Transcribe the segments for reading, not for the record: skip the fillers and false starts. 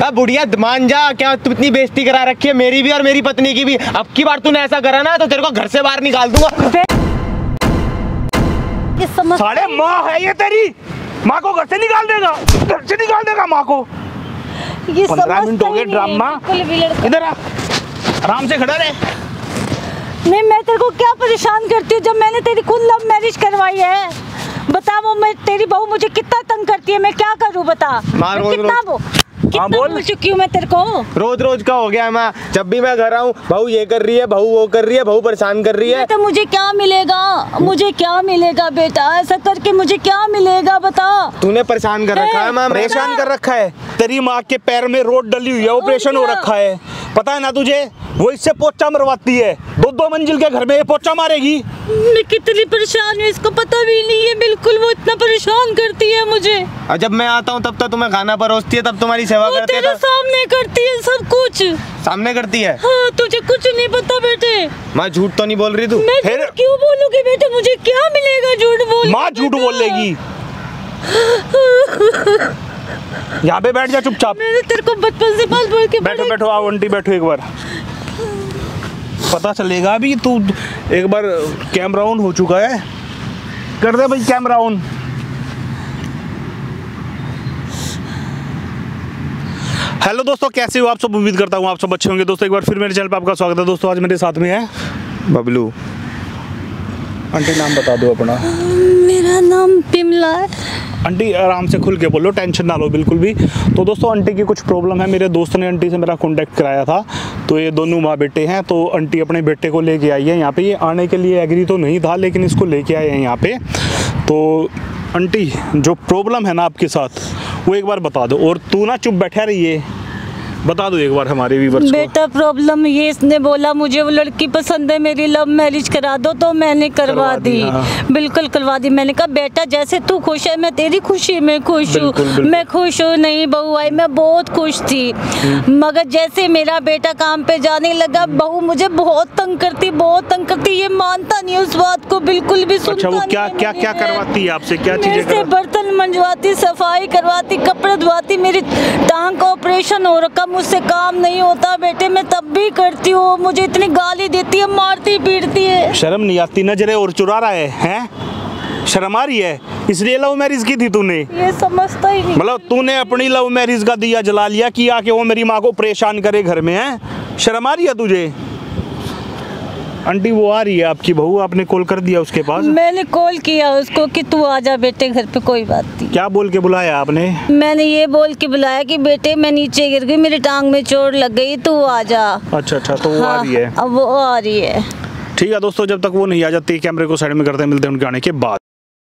अब बुढ़िया मान जा, क्या तू इतनी बेइज्जती करा रखी है मेरी भी और मेरी पत्नी की भी। अब की बार तूने ऐसा करा ना तो तेरे को घर से बाहर निकाल दूंगा। साले माँ है ये तेरी, माँ को घर से निकाल देगा, घर से निकाल देगा माँ को। 15 मिनट हो गए ड्रामा। इधर आ, आराम से खड़ा रहे। नहीं मैं तेरे को क्या परेशान करती हूँ जब मैंने तेरी खुद लव मैरिज करवाई है। बता वो मैं तेरी बहू मुझे कितना तंग करती है, मैं क्या करूँ बता। कितना बोल चुकी हूँ मैं तेरे को। रोज रोज का हो गया है माँ, जब भी मैं घर आऊँ बहू ये कर रही है, बहू वो कर रही है, बहू परेशान कर रही है। तो मुझे क्या मिलेगा, मुझे क्या मिलेगा बेटा, ऐसा करके मुझे क्या मिलेगा बता। तूने परेशान कर रखा है माँ, परेशान कर रखा है। तेरी माँ के पैर में रोड डली हुई है, ऑपरेशन हो रखा है, पता है ना तुझे। वो इससे पोचा मरवाती है, 2-2 मंजिल के घर में ये पोचा मारेगी। मैं कितनी परेशान हूँ इसको पता भी नहीं है बिल्कुल, वो इतना परेशान करती है मुझे। और जब मैं आता हूँ तब तक तुम्हें खाना परोसती है, तब तुम्हारी सेवा करती है। तेरे सामने करती है सब कुछ, सामने करती है। हाँ, तुझे कुछ नहीं पता बेटे। माँ झूठ तो नहीं बोल रही तू? मैं फिर क्यों बोलूँगी बेटे, मुझे क्या मिलेगा झूठ बोल। माँ झूठ बोलेगी। यहाँ पे बैठ जा चुपचाप। मैंने तेरे को बचपन से पाल के बैठो बैठो, आओ आंटी बैठो, एक बार पता चलेगा। अभी तू एक बार कैमरा ऑन हो चुका है, कर दे भाई कैमरा ऑन। हेलो दोस्तों, कैसे हो आप सब? उम्मीद करता हूँ आप सब अच्छे होंगे। दोस्तों एक बार फिर मेरे चैनल पे आपका स्वागत है। दोस्तों आज मेरे साथ में है बबलू। आंटी नाम बता दो अपना। मेरा नाम पिमला है। आंटी आराम से खुल के बोलो, टेंशन ना लो बिल्कुल भी। तो दोस्तों आंटी की कुछ प्रॉब्लम है, मेरे दोस्त ने आंटी से मेरा कांटेक्ट कराया था। तो ये दोनों माँ बेटे हैं, तो आंटी अपने बेटे को लेके आई है यहाँ पे। ये आने के लिए एग्री तो नहीं था, लेकिन इसको लेके आए हैं यहाँ पे। तो आंटी जो प्रॉब्लम है ना आपके साथ, वो एक बार बता दो। और तू ना चुप बैठा रहिए, बता दो एक बार हमारे व्यूअर्स को। बेटा प्रॉब्लम ये, इसने बोला मुझे वो लड़की पसंद है, मेरी लव मैरिज करा दो, तो मैंने करवा दी। बिल्कुल करवा दी। मैंने कहा बेटा जैसे तू खुश है मैं तेरी खुशी में खुश हूँ। मैं खुश हूँ, नहीं बहू आई, मैं बहुत खुश थी। मगर जैसे मेरा बेटा काम पे जाने लगा, बहू मुझे बहुत तंग करती, बहुत तंग करती। ये मानता नहीं उस बात को, बिल्कुल भी सुनता नहीं। अच्छा वो क्या क्या क्या करवाती है आपसे, क्या चीजें? बर्तन मंजवाती, सफाई करवाती, कपड़े धुआती। मेरी टांग का ऑपरेशन हो रखा, मुझसे काम नहीं होता बेटे, मैं तब भी करती हूँ। मुझे इतनी गाली देती है, मारती पीटती है। शर्म नहीं आती? नजरें और चुरा रहा है, हैं? शर्म आ रही है? इसलिए लव मैरिज की थी तूने? ये समझता ही नहीं। मतलब तूने अपनी लव मैरिज का दिया जला लिया कि आके वो मेरी माँ को परेशान करे घर में, है? शर्म आ रही है तुझे? आंटी वो आ रही है आपकी बहू, आपने कॉल कर दिया उसके पास? मैंने कॉल किया उसको कि तू आ जा बेटे घर पे, कोई बात नहीं। क्या बोल के बुलाया आपने? मैंने ये बोल के बुलाया कि बेटे मैं नीचे गिर गई, मेरी टांग में चोट लग गई, तू आ जा। अच्छा अच्छा, तो वो आ रही है। अब वो आ रही है। ठीक है दोस्तों, जब तक वो नहीं आ जाती कैमरे को साइड में करते हैं, मिलते हैं उनके आने के बाद।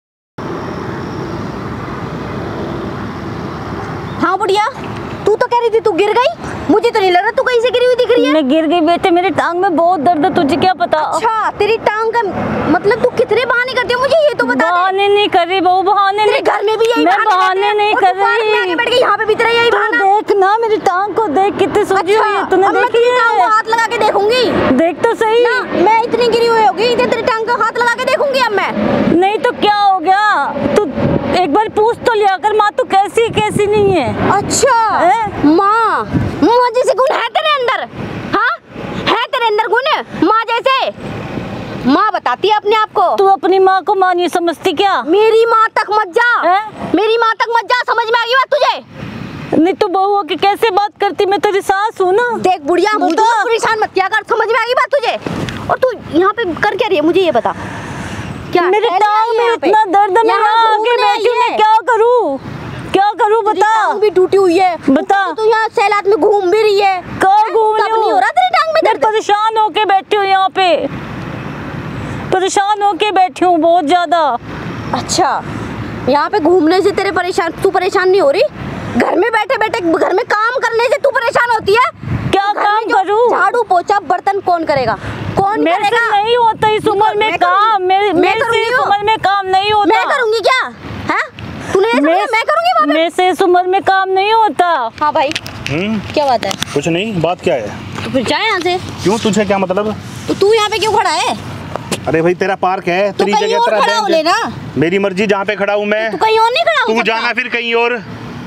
हाँ बुढ़िया, तू तो कह रही थी तू गिर गई, मुझे तो नहीं लग रहा तू कहीं से गिरी हुई दिख रही है। मैं गिर गई बेटे, मेरी टांग में बहुत दर्द है, तुझे क्या पता? अच्छा तेरी टांग का मतलब, तू कितने बहाने करती है मुझे ये तो बता। बहाने नहीं कर रही बहू, बहाने नहीं। घर में भी यही बहाने नहीं कर रही। बैठ के यहाँ पे भी तेरा यही बहाना। देख ना मेरी टांग को, देख कितनी सूजी हुई है, तूने देखी है? हाथ लगा के देखूंगी। देख तो सही ना, मैं इतनी गिरी हुई होगी, तेरी टांग को हाथ लगा के देखूंगी अब मैं। नहीं तो क्या हो गया, तू एक बार पूछ तो लिया कर माँ तू कैसी कैसी नहीं है। अच्छा माँ, माँ जैसे गुण है तेरे अंदर? हाँ है तेरे अंदर गुण माँ जैसे? माँ बताती है अपने आप को। तू अपनी माँ को माँ नहीं समझती क्या? मेरी माँ तक मत जा, मेरी माँ तक मत जा, समझ में आ गई बात तुझे? नहीं तो बहू हो के कैसे बात करती, मैं तेरी सास हूँ ना। देख बुढ़िया, मुझे परेशान मत किया कर, समझ में आ गई बात तुझे? और तू यहाँ पे कर क्या रही है मुझे ये बता। क्या मेरे टांग में इतना दर्द है, मैं आके बैठी, मैं क्या करूँ, क्या करूँ बता। टांग भी टूटी हुई है, बता। तू यहाँ सैलाब में घूम भी रही है। कहाँ घूम रही नहीं हो रहा तेरी टांग में दर्द? परेशान होके बैठी हूँ यहाँ पे, परेशान होके बैठी हूँ बहुत ज्यादा। अच्छा यहाँ पे घूमने से तेरे परेशान, तू परेशान नहीं हो रही? घर में बैठे बैठे घर में काम करने से तू परेशान होती है? क्या काम करूँ? झाड़ू पोछा बर्तन कौन करेगा? कौन मेरे करेगा? से नहीं होता इस उम्र में काम, मेरे से इस उम्र में काम नहीं होता। मैं करूँगी क्या? है तूने मैं करूँगी? मेरे से इस उम्र में काम नहीं होता। हाँ भाई क्या बात है? कुछ नहीं, बात क्या है? तो फिर जाए यहाँ से। क्यों, तुझे क्या मतलब? तो तू यहाँ पे क्यों खड़ा है? अरे भाई तेरा पार्क है, तेरी जगह तेरा खड़ा हो लेना। मेरी मर्जी जहाँ पे खड़ा हूँ मैं। तू कहीं और नहीं खड़ा हो तू सकता। जाना फिर कहीं और।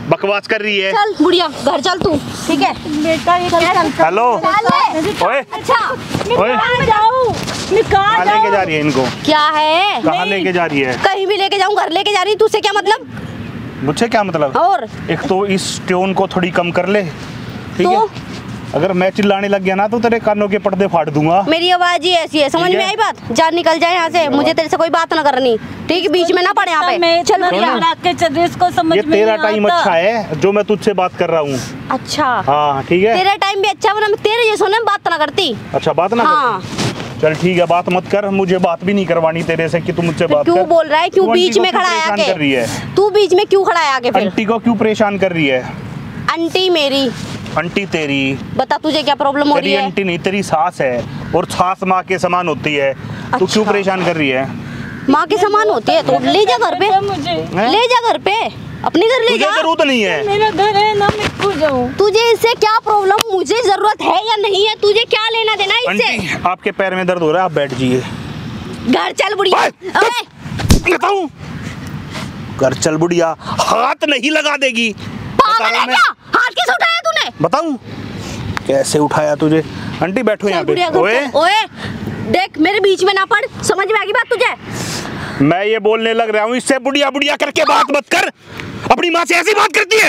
बकवास कर रही है। चल बुढ़िया घर चल तू, ठीक है बेटा ये क्या चल हेलो ओए अच्छा ओए कहाँ लेके जा रही है इनको? क्या है? कहाँ लेके जा रही है? कहीं भी लेके जाऊं, घर लेके जा रही, तुझसे क्या मतलब? मुझसे क्या मतलब? और एक तो इस ट्यून को थोड़ी कम कर ले, ठीक तो? है? अगर मैं चिल्लाने लग गया ना तो तेरे कानों के पर्दे फाड़ दूंगा। मेरी आवाज ही ऐसी है, समझ में आई बात? जान निकल जाए यहाँ से, मुझे तेरे से कोई बात ना करनी, ठीक? बीच में ना पड़े यहाँ पे। चल इसको समझ ये में तेरा नहीं टाइम आता। अच्छा है जो मैं तुझसे बात कर रहा हूँ। अच्छा हाँ ठीक है। तेरा टाइम भी अच्छा, वरना मैं तेरे जैसों ने बात ना करती। अच्छा बात ना हाँ। कर। चल ठीक है, बात मत कर, मुझे बात भी नहीं करवानी तेरे से कि तू मुझसे बात कर। क्यों बोल रहा है? क्यों तू बीच आंटी को में क्यों खड़ा है परेशान कर रही है? आके? तू बीच में क्यों खड़ा है आके फिर? आंटी को क्यों परेशान कर रही है? आंटी मेरी? आंटी तेरी? बता तुझे क्या प्रॉब्लम हो रही तेरी है? आंटी नहीं, तेरी सास है, और सास माँ के समान होती है। तू क्यों अच्छा। परेशान कर रही है? माँ के समान होती है तो ले जा घर पे, मुझे हैं? ले जा घर पे, अपने घर ले तुझे जा। जरूरत नहीं है। मेरा घर है ना, मैं क्यों जाऊँ? तुझे इससे क्या प्रॉब्लम? मुझे जरूरत है या नहीं है, तुझे क्या लेना देना इससे? आंटी आपके पैर में दर्द हो रहा है, आप बैठ जाइए। घर चल बुढ़िया। अबे बताऊं? घर चल बुढ़िया, हाथ नहीं लगा देगी। पागल है क्या? हाथ किस उठाया तूने? बताऊं कैसे उठाया तुझे? आंटी बैठो यहाँ चल बुढ़िया पे। घर ओए चल। ओए देख मेरे बीच में ना पड़, समझ में आ गई बात तुझे? मैं ये बोलने लग रहा हूँ, इससे बुढ़िया बुढ़िया करके बात मत कर। अपनी माँ से ऐसी बात करती है?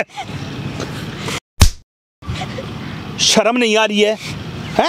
शर्म नहीं आ रही है? हैं?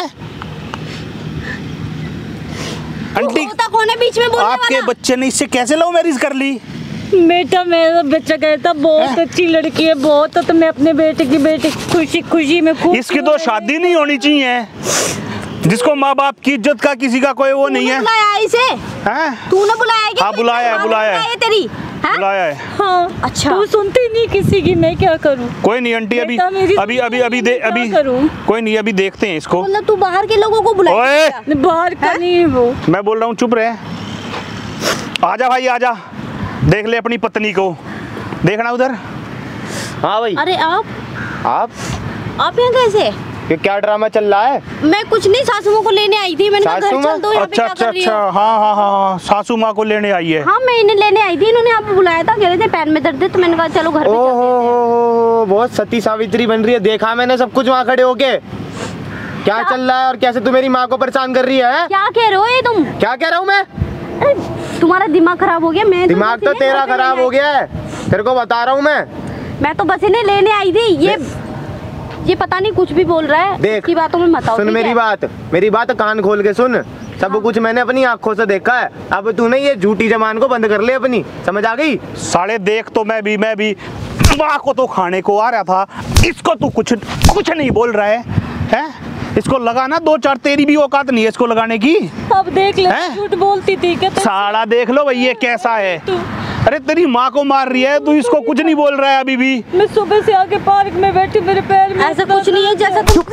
आंटी होता कौन है बीच में बोलने आपके वाला? बच्चे ने इससे कैसे लव मैरिज कर ली? बेटा मेरा बच्चा कहता बहुत अच्छी लड़की है, बहुत, तो मैं अपने बेटे की खुशी खुशी में खूब। इसकी तो शादी नहीं होनी चाहिए, जिसको माँ बाप की इज्जत का किसी का कोई वो नहीं है। तूने बुलाया इसे? हैं? तूने बुलाया क्या? हाँ, बुलाया है, माँ ने बुलाया है। तेरी? हाँ? बुलाया है। हाँ अच्छा। तू सुनती नहीं किसी की, मैं क्या करूँ? कोई नहीं आंटी, अभी बेटा, मेरी अभी अभी अभी दे क्या अभी करूं? कोई नहीं, अभी देखते हैं इसको। मतलब तू बाहर के लोगों को बुलाया? ओए बाहर का नहीं है वो। मैं बोल रहा हूँ चुप रहे। आजा भाई आजा, देख ले अपनी पत्नी को, देखना उधर। हाँ भाई। अरे आप यहाँ कैसे? ये क्या ड्रामा चल रहा है? मैं कुछ नहीं, सासुओं को लेने आई थी, मैंने कहा सासू घर माँ? चल दो, यहाँ पे अच्छा क्या अच्छा कर रही अच्छा, हो? हाँ हाँ हाँ हाँ, सासू माँ को लेने आई है। हाँ मैं इन्हें लेने आई थी, इन्होंने यहाँ पे बुलाया था, कह रहे थे पैर में दर्द है, तो मैंने कहा चलो घर पे ओहो चलते हैं। बहुत सती सावित्री बन रही है, देखा मैंने सब कुछ वहाँ खड़े होके। क्या चल रहा है और कैसे तू मेरी माँ को परेशान कर रही है? क्या कह रहे हो ये तुम? क्या कह रहा हूँ मैं? अरे, तुम्हारा दिमाग खराब हो गया। मैं दिमाग तो तेरा खराब हो गया है, तेरे को बता रहा हूँ मैं तो बस इन्हें लेने आई थी। ये पता नहीं कुछ भी बोल रहा है, देख, इसकी बातों में मत आओ। सुन मेरी बात कान खोल के सुन। सब कुछ मैंने अपनी आंखों से देखा है, अब तूने ये झूठी जबान को बंद कर ले अपनी, समझ आ गई? साले देख तो मैं भी माँ को तो खाने को आ रहा था, इसको तू कुछ नहीं बोल रहा है, हैं? इसको लगा ना 2-4, तेरी भी औकात नहीं है इसको लगाने की। अब देख ले, हैं? झूठ बोलती थी क्या? साला देख लो भाई ये कैसा है। अरे तेरी माँ को मार रही है, तू इसको कुछ नहीं बोल रहा है अभी भी। मैं सुबह से आके पार्क में बैठी, मेरे पैर में ऐसा कुछ नहीं है जैसा तुम।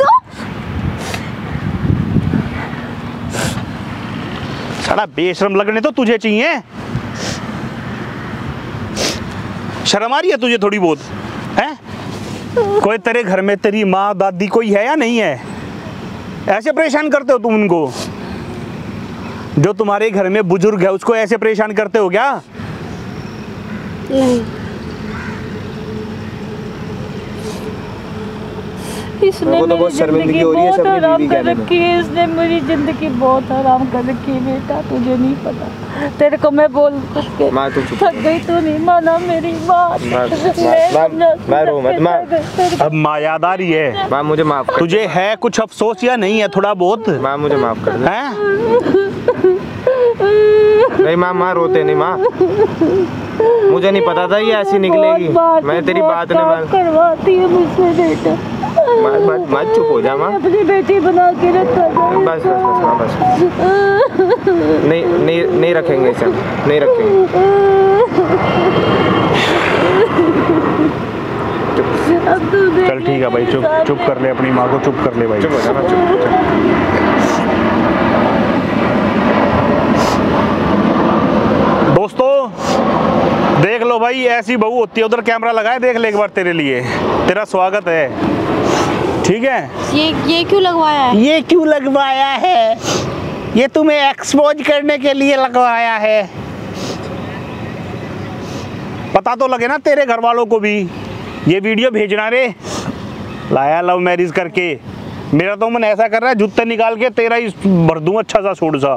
साला बेशरम लगने तो तुझे चाहिए, शर्म आ रही है तुझे थोड़ी बहुत, हैं? कोई तेरे घर में तेरी माँ दादी कोई है या नहीं है? ऐसे परेशान करते हो तुम उनको? जो तुम्हारे घर में बुजुर्ग है उसको ऐसे परेशान करते हो क्या? इसने तो बहुत शर्मिंदगी हो रही है, सब हराम बीवी कर कहने में। रखी है, इसने मेरी जिंदगी बहुत हराम कर रखी है। बेटा तुझे नहीं पता, तेरे को मैं बोल के माँ तू चुप थक गई, तू नहीं माना मेरी बात। मैं रो मत माँ। अब माँ याद आ रही है? माँ मुझे माफ कर, तुझे है कुछ अफसोस या नहीं है थोड़ा बहुत? माँ मुझे माफ कर दे। हैं? नहीं माँ रोते नहीं माँ, मुझे नहीं पता था ये ऐसी निकलेगी। मैं तेरी बात ने मान। करवाती है मुझसे बेटा। माँ चुप हो जा माँ, अपनी बेटी बना के रखा जाए। बस माँ बस। नहीं रखेंगे इसे, नहीं रखेंगे। अब तू देख चल ठीक है भाई, चुप कर ले, अपनी माँ को चुप कर ले भाई। चुप हो जा माँ, चुप। दोस्तों देख लो भाई, ऐसी बहू होती है। उधर कैमरा लगाए, देख ले एक बार, तेरे लिए तेरा स्वागत है, ठीक है? ये क्यों लगवाया है? ये क्यों लगवाया है? ये तुम्हें एक्सपोज करने के लिए लगवाया है। पता तो लगे ना तेरे घर वालों को भी ये वीडियो भेजना रे, लाया लव मैरिज करके। मेरा तो मन ऐसा कर रहा है जूते निकाल के तेरा ही भर दूं अच्छा सा सूट सा।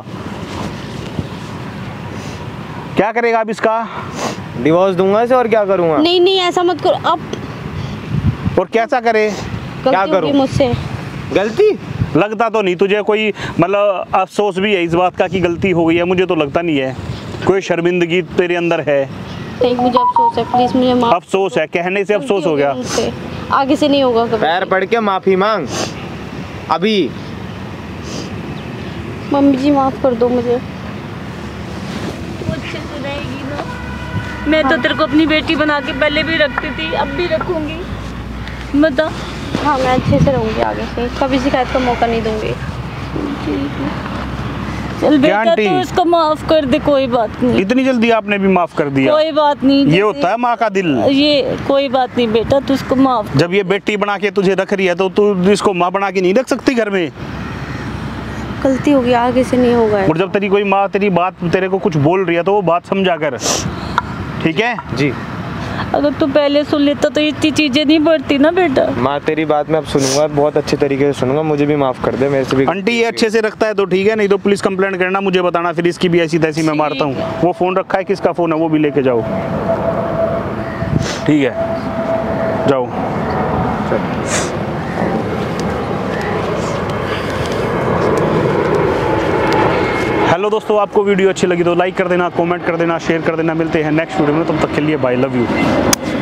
क्या करेगा अब इसका? डिवोर्स दूंगा इसे और क्या करूंगा। नहीं नहीं ऐसा मत करो अब। और कैसा करे? क्या करूं? मुझसे गलती लगता तो नहीं तुझे कोई मतलब अफसोस भी है इस बात का कि गलती हो गई है? मुझे तो लगता नहीं है कोई शर्मिंदगी तेरे अंदर है। नहीं मुझे अफसोस है, प्लीज मुझे माफ। अफसोस है, कहने से अफसोस हो गया। मुझसे आगे से नहीं होगा कभी। पैर पड़ के माफी मांग अभी। मम्मी जी माफ कर दो मुझे। तू अच्छे से रहेगी ना? मैं तो तेरे को अपनी बेटी बना के पहले भी रखती थी, अब भी रखूंगी। बता। हाँ मैं अच्छे से रहूंगी, आगे से कभी शिकायत का मौका नहीं दूंगी। चल बेटा आंटी? तू इसको माफ कर दे, कोई बात नहीं। इतनी जल्दी आपने भी माफ कर दिया? कोई बात नहीं। ये होता है माँ का दिल। ये कोई बात नहीं बेटा, तू इसको माफ। जब ये बेटी बना के तुझे रख रही है तो तू इसको माँ बना के नहीं रख सकती घर में? गलती होगी, आगे से नहीं होगा। और जब तेरी कोई माँ तेरी बात तेरे को कुछ बोल रही है तो वो बात समझा कर, ठीक है? जी अगर तू पहले सुन लेता तो इतनी चीजें नहीं बढ़ती ना बेटा। माँ तेरी बात मैं अब सुनूंगा, बहुत अच्छे तरीके से सुनूंगा। मुझे भी माफ कर दे, मेरे से भी। आंटी ये अच्छे से रखता है तो ठीक है, नहीं तो पुलिस कंप्लेंट करना, मुझे बताना, फिर इसकी भी ऐसी तैसी मैं मारता हूँ। वो फ़ोन रखा है, किसका फ़ोन है वो भी लेके जाओ, ठीक है? जाओ। हेलो दोस्तों, आपको वीडियो अच्छी लगी तो लाइक कर देना, कमेंट कर देना, शेयर कर देना। मिलते हैं नेक्स्ट वीडियो में, तब तक के लिए बाय, लव यू।